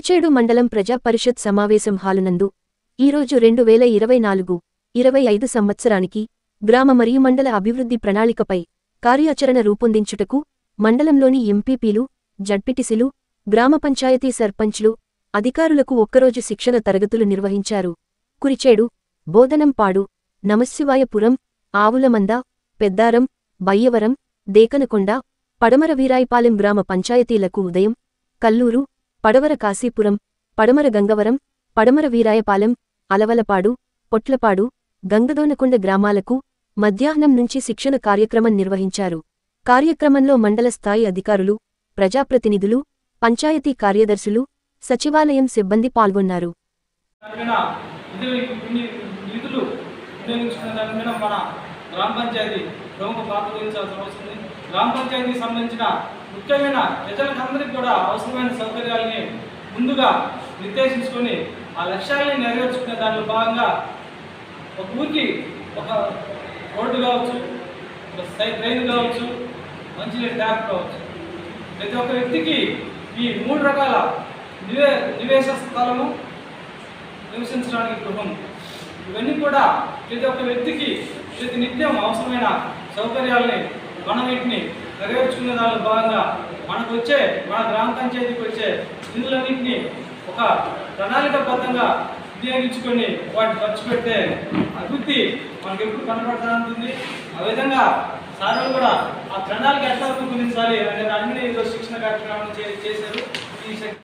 కురిచేడు మండలం ప్రజా పరిషత్ సమావేశం హాలునందు ఈరోజు 2024-25 సంవత్సరానికి గ్రామ మరియు మండల అభివృద్ధి ప్రణాళికపై కార్యాచరణ రూపొందించుటకు మండలంలోని ఎంపీపీలు, జడ్పీటీసీలు, గ్రామ పంచాయతీ సర్పంచ్లు, అధికారులకు ఒక్కరోజు శిక్షణ తరగతులు నిర్వహించారు. కురిచేడు, బోధనంపాడు, నమశివాయపురం, ఆవులమంద, పెద్దారం, బయ్యవరం, దేకనకొండ, పడమర వీరాయిపాలెం గ్రామ పంచాయతీలకు ఉదయం, కల్లూరు, పడవర కాశీపురం, పడమర గంగవరం, పడమర వీరాయపాలెం, అలవలపాడు, పొట్లపాడు, గంగదోనకొండ గ్రామాలకు మధ్యాహ్నం నుంచి శిక్షణ కార్యక్రమం నిర్వహించారు. కార్యక్రమంలో మండల స్థాయి అధికారులు, ప్రజాప్రతినిధులు, పంచాయతీ కార్యదర్శులు, సచివాలయం సిబ్బంది పాల్గొన్నారు. గ్రామ పంచాయతీ ప్రముఖ పాత్ర వహించాల్సిన అవసరం ఉంది. గ్రామ పంచాయతీకి సంబంధించిన ముఖ్యమైన ప్రజలకందరికీ కూడా అవసరమైన సౌకర్యాలని ముందుగా నిర్దేశించుకొని ఆ లక్ష్యాలని నెరవేర్చుకునే దానిలో భాగంగా ఒక ఊరికి ఒక రోడ్డు కావచ్చు, ఒక ట్రైన్ కావచ్చు, మంచినీటి ట్యాప్ కావచ్చు, ప్రతి ఒక్క వ్యక్తికి ఈ 3 రకాల నివేశ స్థలము, నివసించడానికి గృహం, ఇవన్నీ కూడా ప్రతి ఒక్క వ్యక్తికి ప్రతి నిత్యం అవసరమైన సౌకర్యాలని మనం వీటిని నెరవేర్చుకునే దానిలో భాగంగా మన గ్రామ పంచాయతీకి వచ్చే నిధులన్నింటినీ ఒక ప్రణాళికాబద్ధంగా వినియోగించుకొని వాటిని ఖర్చు పెడితే అభివృద్ధి మనకు ఎప్పుడు కనపడుతూ ఉంటుంది. ఆ విధంగా సార్లు కూడా ఆ ప్రణాళిక ఎట్లా రూపొందించాలి అనే దాని మీద శిక్షణ కార్యక్రమాన్ని చేశారు.